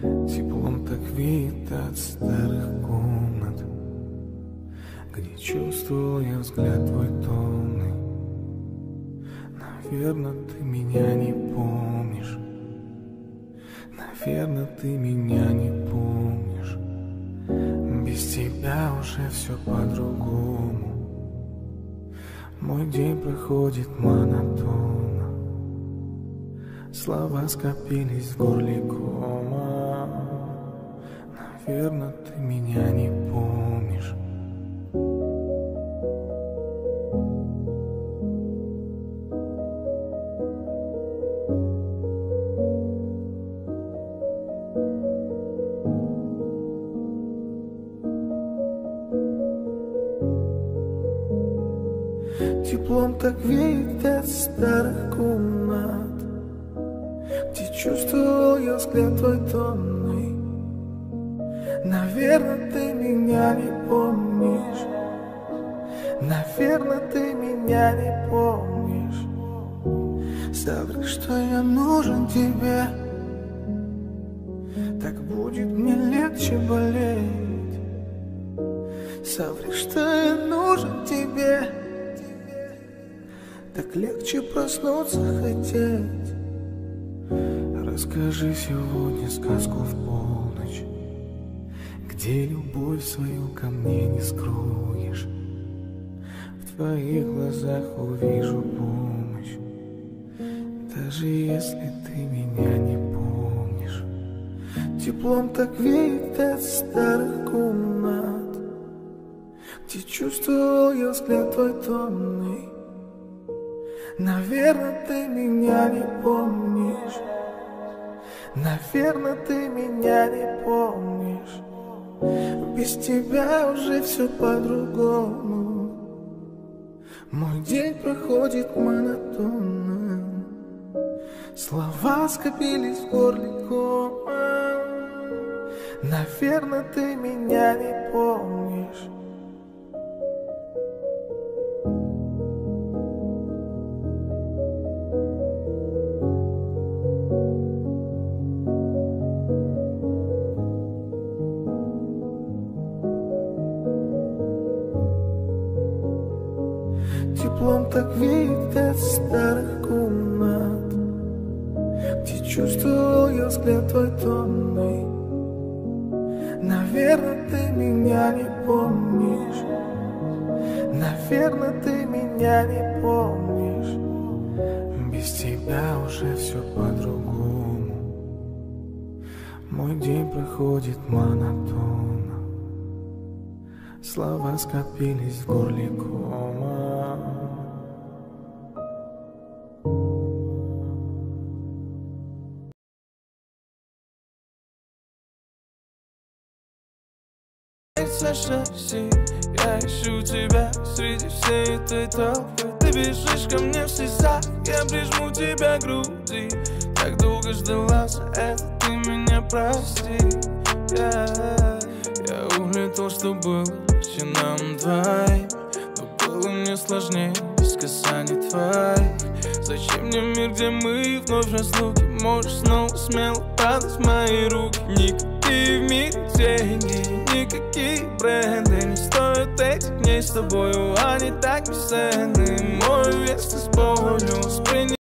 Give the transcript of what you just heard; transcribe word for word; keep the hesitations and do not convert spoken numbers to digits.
Теплом так веет от старых комнат, где чувствовал я взгляд твой томный. Наверно, ты меня не помнишь. Наверно, ты меня не помнишь. Без тебя уже все по-другому. Мой день проходит монотонно. Слова скопились в горле кома. Наверно, ты меня не помнишь. Теплом так веет от старых комнат, где чувствовал я взгляд твой томный. Наверно, ты меня не помнишь. Наверно, ты меня не помнишь. Соври, что я нужен тебе, так будет мне легче болеть. Соври, что я нужен тебе, так легче проснуться хотеть. Расскажи сегодня сказку в полночь, где любовь свою ко мне не скроешь. В твоих глазах увижу помощь, даже если ты меня не помнишь. Теплом так веет от старых комнат, где чувствовал я взгляд твой томный. Наверно, ты меня не помнишь. Наверно, ты меня не помнишь. Без тебя уже все по-другому. Мой день проходит монотонно. Слова скопились в горле кома. Наверно, ты меня не помнишь. Теплом так веет от старых комнат, где чувствовал я взгляд твой томный. Наверно, ты меня не помнишь. Наверно, ты меня не помнишь. Без тебя уже все по-другому. Мой день проходит монотонно. Слова скопились в горле кома. Шаси, я ищу тебя среди всей этой толпы. Ты бежишь ко мне в слезах, я прижму тебя к груди. Так долго ждала, за это ты меня прости. yeah. Я улетел, что было легче нам двоим, но было мне сложнее без касаний твоих. Зачем мне мир, где мы вновь разлуки? Можешь снова смело падать в мои руки. Никакие в мире деньги, никакие бренды не стоят этих дней с тобою, они так бесценны. Мой вес ты с болью воспринял.